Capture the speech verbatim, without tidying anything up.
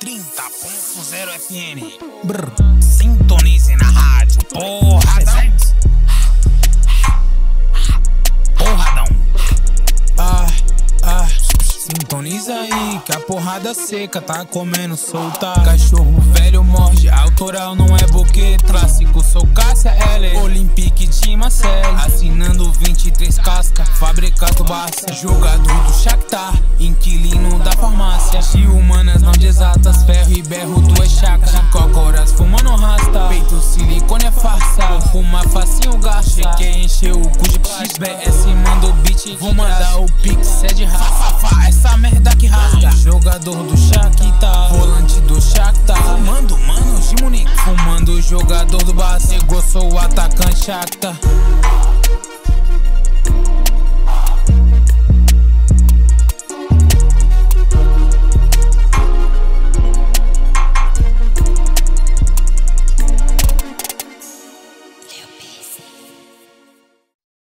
trinta ponto zero F M. Brr. Sintonize na rádio. Porradão. Porradão. Ah, ah. Sintoniza aí que a porrada seca tá comendo solta. Cachorro velho morde, autoral não é buquê. Clássico, sou Cássia L. Olympique de Marseille, assinando vinte e três casca. Fabricado Barça, jogador do Shakhtar, inquilino da farmácia. De humanas não de exatas, ferro e berro tu é chaca. De cócoras fumando rasta, peito silicone é farsa. Fuma facinho gasta, cheguei encher o cu de X B S, manda o beat. Vou mandar o pix, é de rafa. Essa merda que rasga. Jogador do Shakhtar, volante do Shakhtar, fumando mano de Munique, fumando jogador do Barça. Sou o atacante Shakhtar.